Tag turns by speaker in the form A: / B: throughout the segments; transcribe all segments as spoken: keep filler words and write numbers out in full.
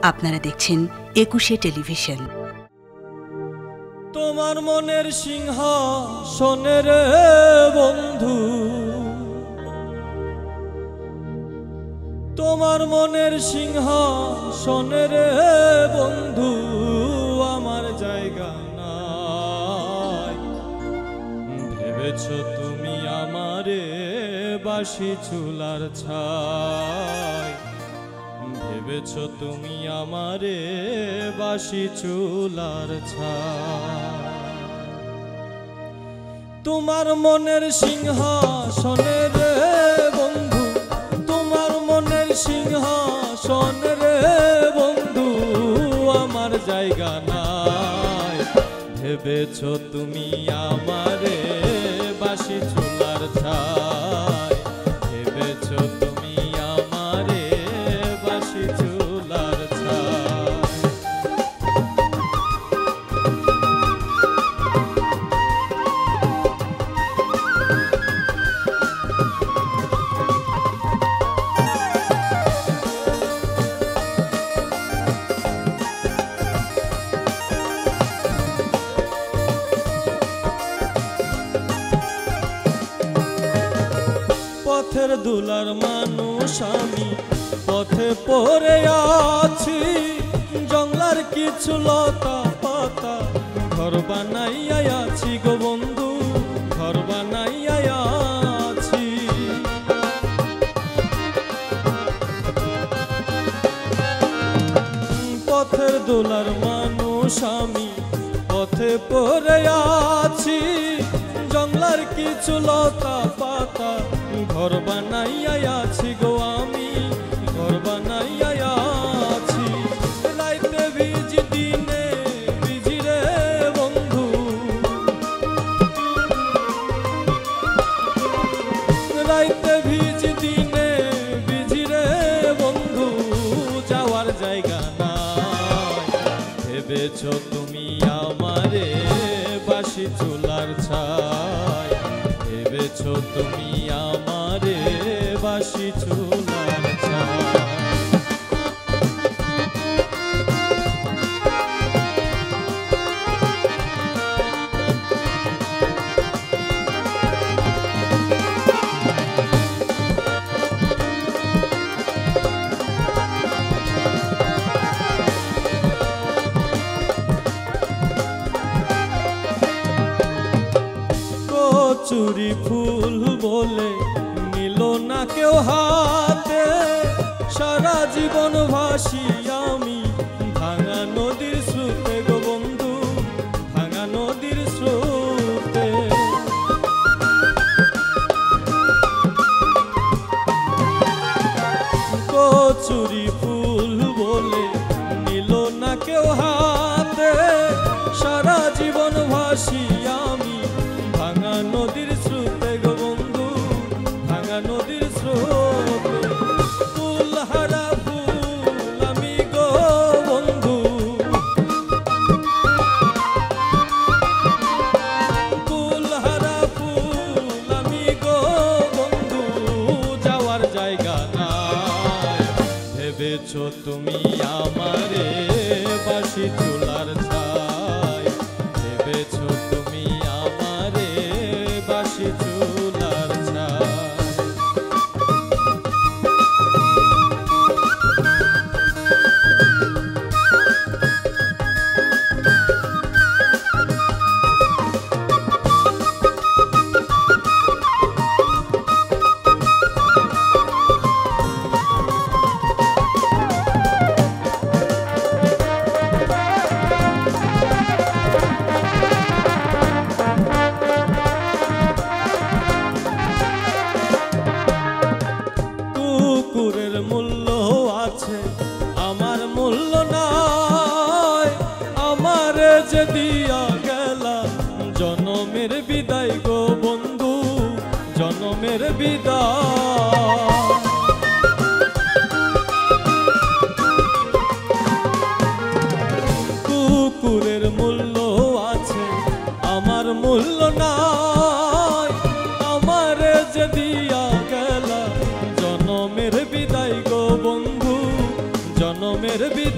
A: আপনারা দেখছেন একুশে টেলিভিশন।
B: তোমার মনের সিংহাসনের বন্ধু, তোমার মনের সিংহাসনের বন্ধু আমার জায়গা নাই। ভেবেছ তুমি আমারে বাসি চুলার ছাই, ভেবেছ তুমি আমারে বাসি চুলার ছাই। তোমার মনের সিংহাসনের বন্ধু, তোমার মনের সিংহাসনের বন্ধু আমার জায়গা নাই। ভেবেছ তুমি আমারে বাসি চুলার ছাই, ভেবেছ তুমি আমারে বাসি চুলার ছাই। পথের দুলার মানুষ আমি, পথে পড়ে আছি। জঙ্গলার কিছু লতা পাতা ঘর বানাইয়া আছি গো বন্ধু, ঘর বানাইয়া আছি। পথের দুলার মানুষ আমি, পথে পড়ে আছি। জঙ্গলার কিছু লতা পাতা ঘর বানাইয়া আছি গো আমি, ঘর বানাইয়া আছি। রাইতে ভিজি দিনে ভিজি রে বন্ধু, রাইতে ভিজি দিনে ভিজি রে বন্ধু যাওয়ার জায়গা নাই। ভেবেছ তুমি আমারে বাসি চুলার ছাই, ভেবেছ তুমি আমারে বাসি চুলার ছাই। চুরি ফুল বলে নিল না কেউ হাতে, সারা জীবন ভাসি আমি ভাঙা নদীর স্রোতে গো বন্ধু, ভাঙা নদীর স্রোতে। কচুরি ফুল বলে নিল না কেউ হাতে, সারা জীবন ভাসি আমি ভাঙা নদীর স্রোতে গো বন্ধু, ভাঙা নদীর স্রোতে। ফুল হারা ফুল আমি গো বন্ধু, ফুল হারা ফুল আমি গো বন্ধু যাওয়ার জায়গা নাই। ভেবেছ তুমি আমারে বাসি চুলার ছাই, ভেবেছ তুমি আমারে বাসি চুলার ছাই।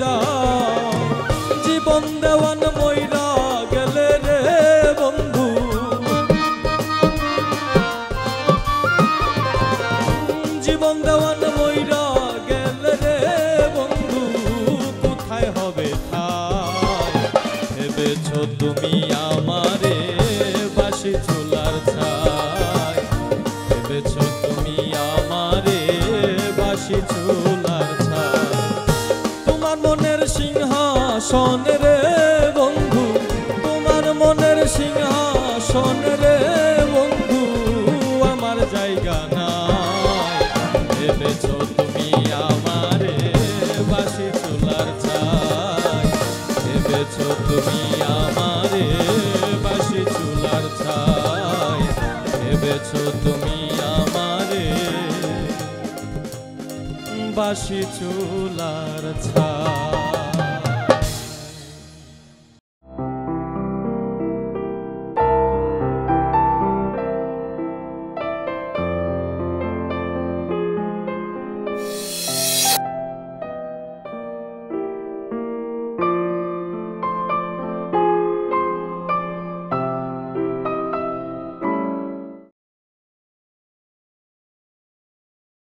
B: যায় জীবন দেওয়ান মইরা গেলে রে বন্ধু জীবন দেওয়ান মইরা গেলে রে বন্ধু কোথায় হবে ঠাই ভেবেছো তুমি আমারে বাসি চুলার ছাই ভেবেছো তুমি আমারে বাসি চুলার ছাই তোমার মনের সিংহাসন রে বন্ধু তোমার মনের সিংহাসন রে বন্ধু আমার জায়গা নাই ভেবেছো তুমি আমারে বাসি চুলার ছাই ভেবেছো তুমি আমারে বাসি চুলার ছাই ভেবেছো তুমি আমারে বাসি চুলার ছাই।